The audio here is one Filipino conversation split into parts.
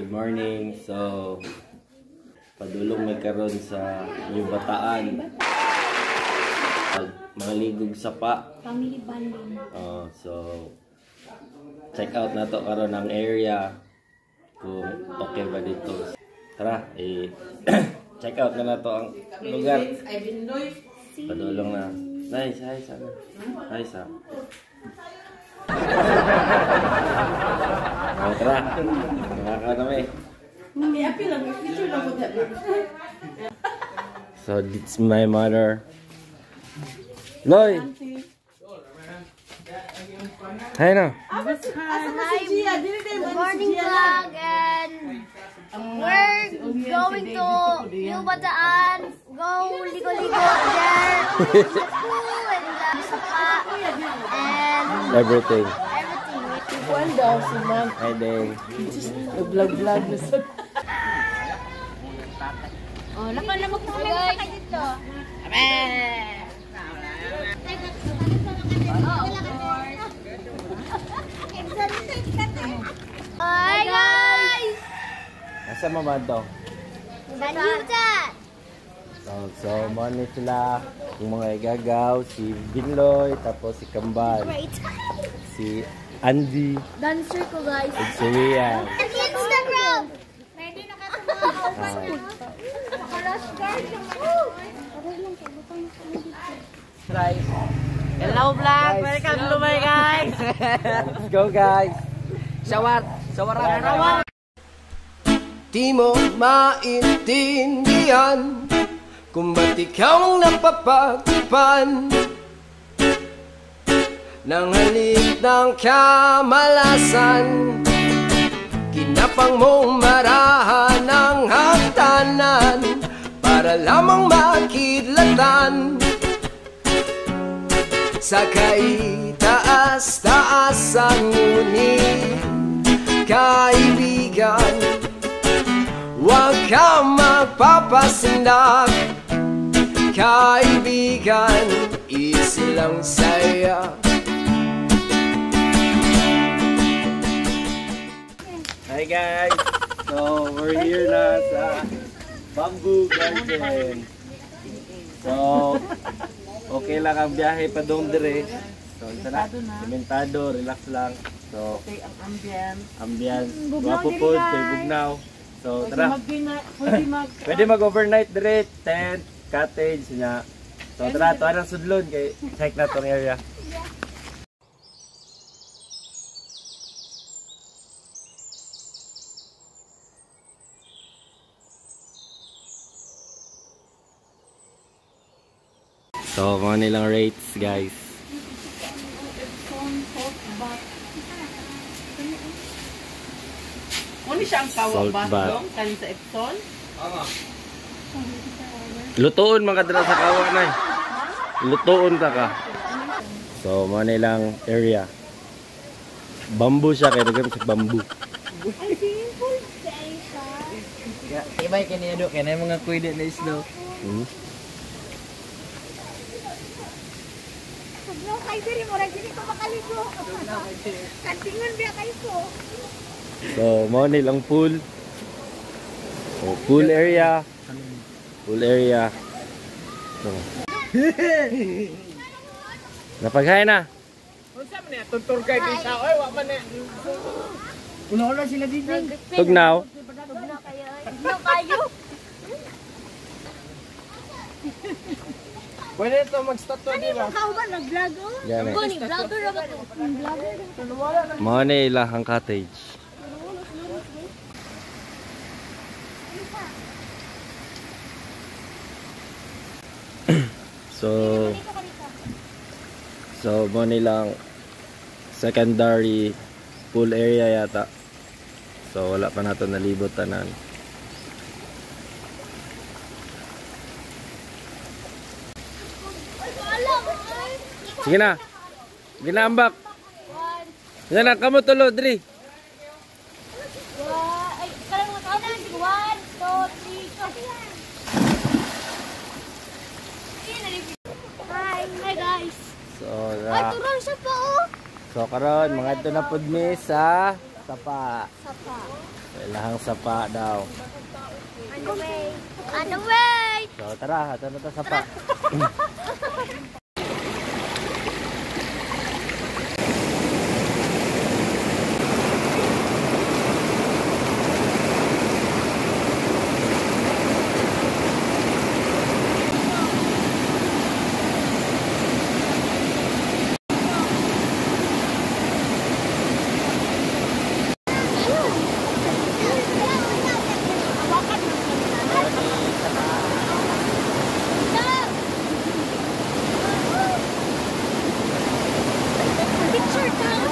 Good morning. So, padulong may karon sa New Bataan. Mga ligog sapa. Family bonding. So, check out na to karon ang area kung okay ba dito. Tara, check out na to ang lugar. Padulong na. Nice, hi sana. Hi sa. Tara. Nakakadami. So, it's my mother. Loy! Hi na. Hi, good morning vlog, and we're going to New Bataan. Go ligo-ligo there. Pool and sapa and Everything. Hi, Deng. vlog na sa... oh, laka na magpapalagay sa dito. Hi guys! Asa mama to? Banyutan! So money sila. Yung mga igagaw, si Binloy, tapos si Kambal, Great! si Andy, Dancer ko guys. at si Rian. And Instagram! Pwede na ka Hello vlog! Welcome to my guys! Let's go guys! Shawar! Di mo maintindihan kung ba't ikaw ang napapagtipan ng halik ng kamalasan. Kinapang mong marahan ng hagdanan para lamang makidlatan sa kaitaas-taasan. Ngunit kaibigan, huwag ka magpapasindak. Kaibigan, easy lang saya. Hi guys! So we're here na sa Bamboo Garden. So okay lang ang biyahe pa doon dire. So sana sementado, relax lang. So Okay, ang ambience. Guwapo po, kay Bugnaw. So tara. Pwede mag-overnight dire, tent, cottage niya. So tara, tuwa ng sudlon kay check na tong area. So, mga nilang rates, guys. Ano siya ang kawa Salt ba? bath. Kanin sa Epson? Lutuon mga dala sa kawa na eh. Lutuon ta ka. So, mga nilang area. Bamboo siya, kaya nagam sa bamboo. Ibay kaya do, kaya na mga kuwede na isdo. Kay diri mo ra gini ko makaligo. Kantingan biya kay ko. So, mga nilang pool. So, pool area. Pool area. So. Napaghay na. Unsa man niya? Tutur kay kita. Oy, wa man niya. Ulo-ulo sila dito. Tugnaw. Tugnaw kayo. Tugnaw kayo. Pwede ito mag-statue di ba? Ikaw ba nag-vlog oh? Yan eh. Ako ni vlogger ra ba to? Vlogger. Mga nilang cottage. So mo nilang secondary pool area yata. So wala pa nato nalibot tanan. Sige na. Ginaambak. Yan na kamo tulo diri. Ay, karang mga kaon na 1, 2, 3. Hi guys. Ay, turang siya pa oh. So karon mga ito na pud mi sa sapa. Sapa. Kailangang sapa daw. On the way. On the way. So tara, ato na ta sapa. Picture daw.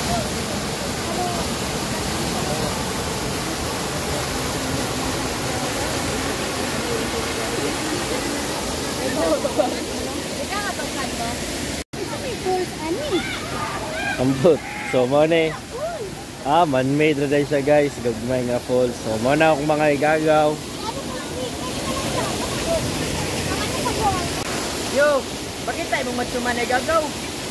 Ambot. So mo ni. Man-made na dahil siya guys. Gagmay nga falls. So mo na akong mga igagaw. Yo, bakit tayo mong matsuman ay gagaw?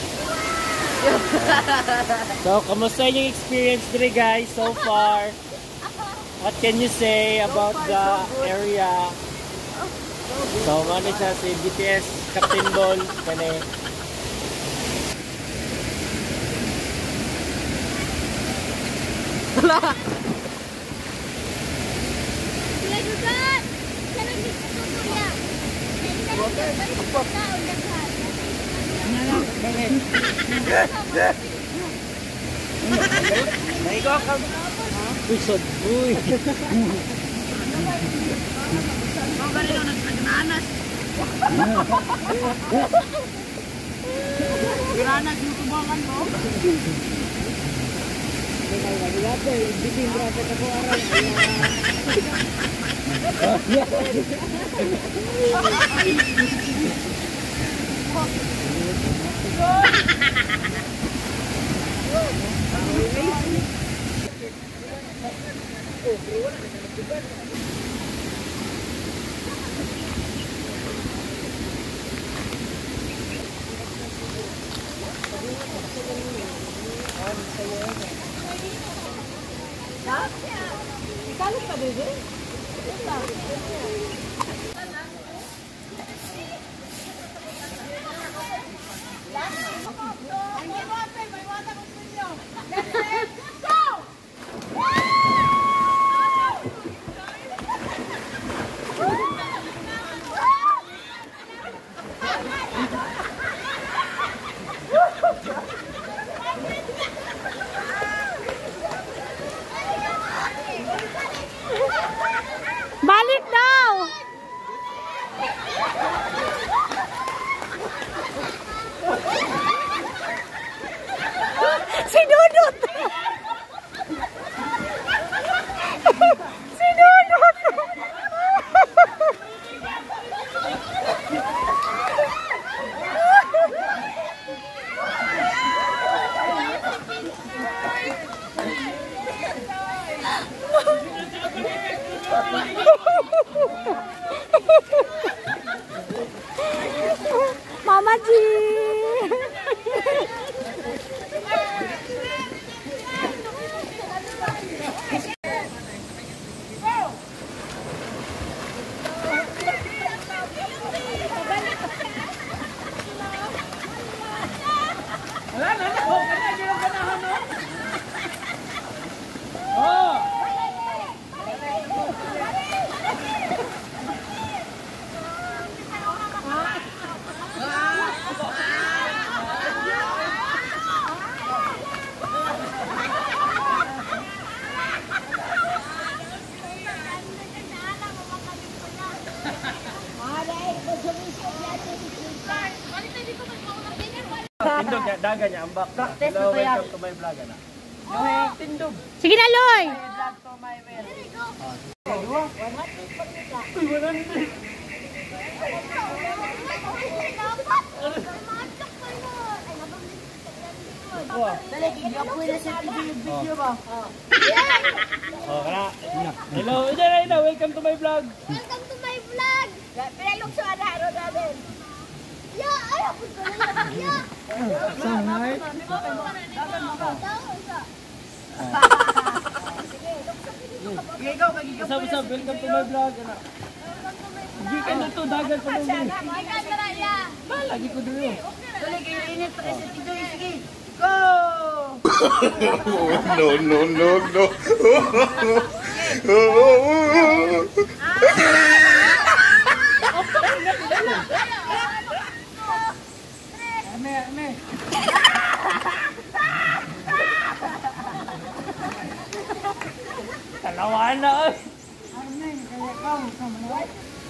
So, kamusta yung experience dito guys so far? What can you say about the area? So, ano siya si BTS Captain Ball. Kani. Sila juga. Sila dito tutuya. Pusod. Uy. Granas yung tubangan mo. Balik daw. Si Dudut. Si Dudut. Mama G. Tindog niya, daga niya, ambak. Hello, welcome to my vlog. Ana. Tindog. Sige na, Loy. Vlog to my well. Dali, i-upload na sa video ba? Oh, kana. Hello, Ida, welcome to my vlog. Welcome to my vlog. Pinalok sa araw namin. Ya, ay, ako ko na. Ya. Sanay. Sige, look sa Ikaw, kagigam po Usap, welcome to my vlog. Ano? Hindi ka na to, dagat pa mo. Lagi ko dito. Tuloy kayo init pa kasi tido. Sige. Go! No. Ame. Talawaan na eh. Ame, kaya kau sama na.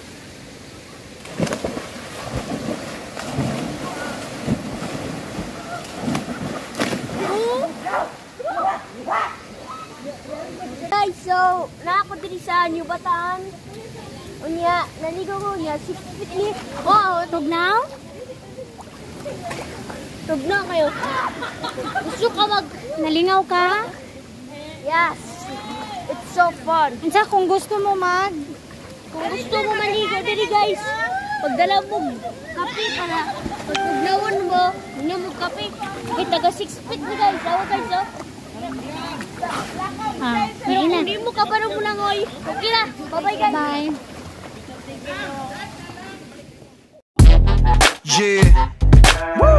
Guys, so, naako diri sa New Bataan. Unya, naligo ko niya, 6 feet ni. Wow, tugnaw? Tugnaw kayo. Gusto ka nalingaw ka? Yes. It's so fun. Unsa kung gusto mo Kung gusto mo maligo diri guys, pagdala mo kape para pag tugnawan mo, hindi mo kape. Taga 6 feet ni guys. Awa guys, oh. Pero kung di mo ka parang mo langoy, okay na. Bye-bye guys. Bye. Yeah.